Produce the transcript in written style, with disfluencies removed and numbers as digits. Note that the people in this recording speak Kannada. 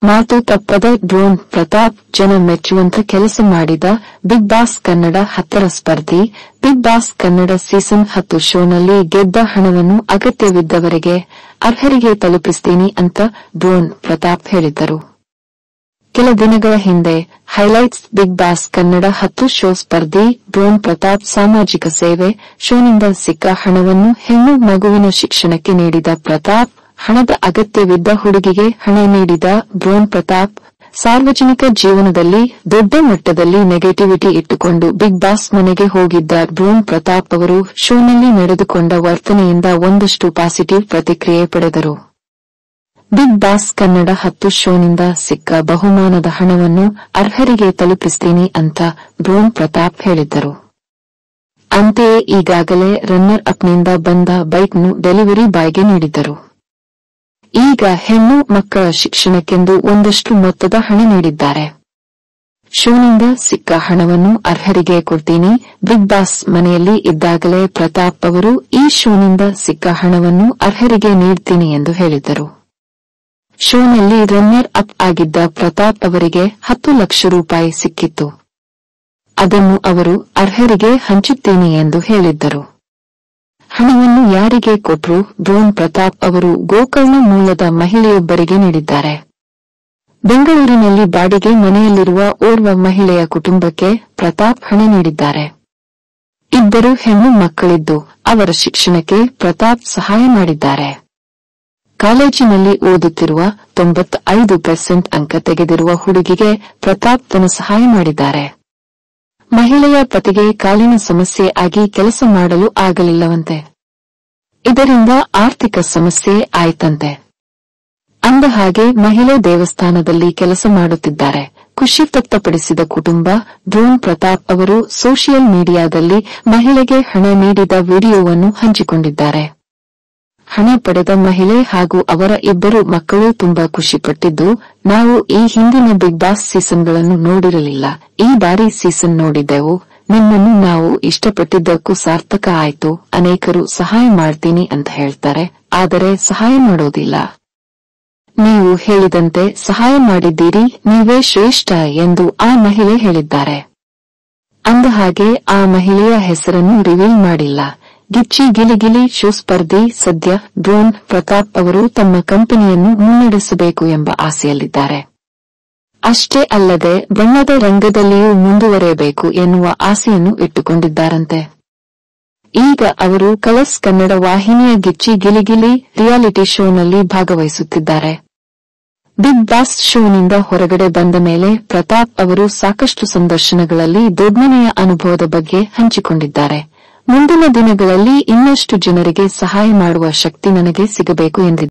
ಮಾತು ತಪ್ಪದ ಡ್ರೋನ್ ಪ್ರತಾಪ್ ಜನ ಮೆಚ್ಚುವಂತ ಕೆಲಸ ಮಾಡಿದ ಬಿಗ್ ಬಾಸ್ ಕನ್ನಡ 10ರ ಸ್ಪರ್ಧಿ. ಬಿಗ್ ಬಾಸ್ ಕನ್ನಡ ಸೀಸನ್ 10 ಶೋನಲ್ಲಿ ಗೆದ್ದ ಹಣವನ್ನು ಅಗತ್ಯವಿದ್ದವರಿಗೆ ಅರ್ಹರಿಗೆ ತಲುಪಿಸ್ತೀನಿ ಅಂತ ಡ್ರೋನ್ ಪ್ರತಾಪ್ ಹೇಳಿದ್ದರು. ಕೆಲ ದಿನಗಳ ಹಿಂದೆ highlights big boss Kannada 10 show ಸ್ಪರ್ಧಿ ಡ್ರೋನ್ ಪ್ರತಾಪ್ ಸಾಮಾಜಿಕ ಸೇವೆ ಶೋನಿಂದ ಸಿಕ್ಕ ಹಣವನ್ನು ಹೆಣ್ಣು ಮಗುವಿನ ಶಿಕ್ಷಣಕ್ಕೆ ನೀಡಿದ ಪ್ರತಾಪ್. ಹಣದ ಅಗತ್ಯವಿದ್ದ ಹುಡುಗಿಗೆ ಹಣ ನೀಡಿದ ಡ್ರೋನ್ ಪ್ರತಾಪ್. ಸಾರ್ವಜನಿಕ ಜೀವನದಲ್ಲಿ ದೊಡ್ಡ ಮಟ್ಟದಲ್ಲಿ ನೆಗೆಟಿವಿಟಿ ಇಟ್ಟುಕೊಂಡು ಬಿಗ್ ಬಾಸ್ ಮನೆಗೆ ಹೋಗಿದ್ದ ಡ್ರೋನ್ ಪ್ರತಾಪ್ ಅವರು ಶೋನಲ್ಲಿ ನಡೆದುಕೊಂಡ ವರ್ತನೆಯಿಂದ ಒಂದಷ್ಟು ಪಾಸಿಟಿವ್ ಪ್ರತಿಕ್ರಿಯೆ ಪಡೆದರು. ಬಿಗ್ ಬಾಸ್ ಕನ್ನಡ 10 ಶೋನಿಂದ ಸಿಕ್ಕ ಬಹುಮಾನದ ಹಣವನ್ನು ಅರ್ಹರಿಗೆ ತಲುಪಿಸ್ತೀನಿ ಅಂತ ಡ್ರೋನ್ ಪ್ರತಾಪ್ ಹೇಳಿದ್ದರು. ಅಂತೆಯೇ ಈಗಾಗಲೇ ರನ್ನರ್ ಅಪ್ನಿಂದ ಬಂದ ಬೈಕ್ನ್ನು ಡೆಲಿವರಿ ಬಾಯ್ಗೆ ನೀಡಿದ್ದರು. ಈಗ ಹೆಣ್ಣು ಮಕ್ಕಳ ಶಿಕ್ಷಣಕ್ಕೆಂದು ಒಂದಷ್ಟು ಮೊತ್ತದ ಹಣ ನೀಡಿದ್ದಾರೆ. ಶೋನಿಂದ ಸಿಕ್ಕ ಹಣವನ್ನು ಅರ್ಹರಿಗೆ ಕೊಡ್ತೀನಿ. ಬಿಗ್ ಬಾಸ್ ಮನೆಯಲ್ಲಿ ಇದ್ದಾಗಲೇ ಪ್ರತಾಪ್ ಅವರು ಈ ಶೋನಿಂದ ಸಿಕ್ಕ ಹಣವನ್ನು ಅರ್ಹರಿಗೆ ನೀಡ್ತೀನಿ ಎಂದು ಹೇಳಿದ್ದರು. ಶೋನಲ್ಲಿ ರನ್ನರ್ ಅಪ್ ಆಗಿದ್ದ ಪ್ರತಾಪ್ ಅವರಿಗೆ 10 ಲಕ್ಷ ರೂಪಾಯಿ ಸಿಕ್ಕಿತ್ತು. ಅದನ್ನು ಅವರು ಅರ್ಹರಿಗೆ ಹಂಚುತ್ತೀನಿ ಎಂದು ಹೇಳಿದ್ದರು. ಹಣವನ್ನು ಯಾರಿಗೆ ಕೊಟ್ರು? ಡ್ರೋನ್ ಪ್ರತಾಪ್ ಅವರು ಗೋಕರ್ಣ ಮೂಲದ ಮಹಿಳೆಯೊಬ್ಬರಿಗೆ ನೀಡಿದ್ದಾರೆ. ಬೆಂಗಳೂರಿನಲ್ಲಿ ಬಾಡಿಗೆ ಮನೆಯಲ್ಲಿರುವ ಓರ್ವ ಮಹಿಳೆಯ ಕುಟುಂಬಕ್ಕೆ ಪ್ರತಾಪ್ ಹಣ ನೀಡಿದ್ದಾರೆ. ಇಬ್ಬರು ಹೆಣ್ಣು ಮಕ್ಕಳಿದ್ದು ಅವರ ಶಿಕ್ಷಣಕ್ಕೆ ಪ್ರತಾಪ್ ಸಹಾಯ ಮಾಡಿದ್ದಾರೆ. ಕಾಲೇಜಿನಲ್ಲಿ ಓದುತ್ತಿರುವ 95% ಅಂಕ ತೆಗೆದಿರುವ ಹುಡುಗಿಗೆ ಪ್ರತಾಪ್ ಧನ ಸಹಾಯ ಮಾಡಿದ್ದಾರೆ. ಮಹಿಳೆಯ ಪತಿಗೆ ಕಾಲಿನ ಸಮಸ್ಯೆ ಆಗಿ ಕೆಲಸ ಮಾಡಲು ಆಗಲಿಲ್ಲವಂತೆ. ಇದರಿಂದ ಆರ್ಥಿಕ ಸಮಸ್ಯೆ ಆಯ್ತಂತೆ. ಅಂದ ಹಾಗೆ ಮಹಿಳೆ ದೇವಸ್ಥಾನದಲ್ಲಿ ಕೆಲಸ ಮಾಡುತ್ತಿದ್ದಾರೆ. ಖುಷಿ ವ್ಯಕ್ತಪಡಿಸಿದ ಕುಟುಂಬ. ಡ್ರೋನ್ ಪ್ರತಾಪ್ ಅವರು ಸೋಷಿಯಲ್ ಮೀಡಿಯಾದಲ್ಲಿ ಮಹಿಳೆಗೆ ಹಣ ನೀಡಿದ ವಿಡಿಯೋವನ್ನು ಹಂಚಿಕೊಂಡಿದ್ದಾರೆ. ಹಣ ಪಡೆದ ಮಹಿಳೆ ಹಾಗೂ ಅವರ ಇಬ್ಬರು ಮಕ್ಕಳು ತುಂಬಾ ಖುಷಿಪಟ್ಟಿದ್ದು, ನಾವು ಈ ಹಿಂದಿನ ಬಿಗ್ ಬಾಸ್ ಸೀಸನ್ಗಳನ್ನು ನೋಡಿರಲಿಲ್ಲ. ಈ ಬಾರಿ ಸೀಸನ್ ನೋಡಿದೆವು. ನಿಮ್ಮನ್ನು ನಾವು ಇಷ್ಟಪಟ್ಟಿದ್ದಕ್ಕೂ ಸಾರ್ಥಕ ಆಯ್ತು. ಅನೇಕರು ಸಹಾಯ ಮಾಡ್ತೀನಿ ಅಂತ ಹೇಳ್ತಾರೆ, ಆದರೆ ಸಹಾಯ ಮಾಡೋದಿಲ್ಲ. ನೀವು ಹೇಳಿದಂತೆ ಸಹಾಯ ಮಾಡಿದ್ದೀರಿ, ನೀವೇ ಶ್ರೇಷ್ಠ ಎಂದು ಆ ಮಹಿಳೆ ಹೇಳಿದ್ದಾರೆ. ಅಂದಹಾಗೆ ಆ ಮಹಿಳೆಯ ಹೆಸರನ್ನು ರಿವೀಲ್ ಮಾಡಿಲ್ಲ. ಗಿಚ್ಚಿ ಗಿಲಿಗಿಲಿ ಶೋ ಸ್ಪರ್ಧಿ. ಸದ್ಯ ಡ್ರೋನ್ ಪ್ರತಾಪ್ ಅವರು ತಮ್ಮ ಕಂಪನಿಯನ್ನು ಮುನ್ನಡೆಸಬೇಕು ಎಂಬ ಆಸೆಯಲ್ಲಿದ್ದಾರೆ. ಅಷ್ಟೇ ಅಲ್ಲದೆ ಬಣ್ಣದ ರಂಗದಲ್ಲಿಯೂ ಮುಂದುವರೆಯಬೇಕು ಎನ್ನುವ ಆಸೆಯನ್ನು ಇಟ್ಟುಕೊಂಡಿದ್ದಾರಂತೆ. ಈಗ ಅವರು ಕಲರ್ಸ್ ಕನ್ನಡ ವಾಹಿನಿಯ ಗಿಚ್ಚಿ ಗಿಲಿಗಿಲಿ ರಿಯಾಲಿಟಿ ಶೋನಲ್ಲಿ ಭಾಗವಹಿಸುತ್ತಿದ್ದಾರೆ. ಬಿಗ್ ಬಾಸ್ ಶೋನಿಂದ ಹೊರಗಡೆ ಬಂದ ಮೇಲೆ ಪ್ರತಾಪ್ ಅವರು ಸಾಕಷ್ಟು ಸಂದರ್ಶನಗಳಲ್ಲಿ ದೊಡ್ಡಮನೆಯ ಅನುಭವದ ಬಗ್ಗೆ ಹಂಚಿಕೊಂಡಿದ್ದಾರೆ. ಮುಂದಿನ ದಿನಗಳಲ್ಲಿ ಇನ್ನಷ್ಟು ಜನರಿಗೆ ಸಹಾಯ ಮಾಡುವ ಶಕ್ತಿ ನನಗೆ ಸಿಗಬೇಕು ಎಂದಿದ್ದಾರೆ.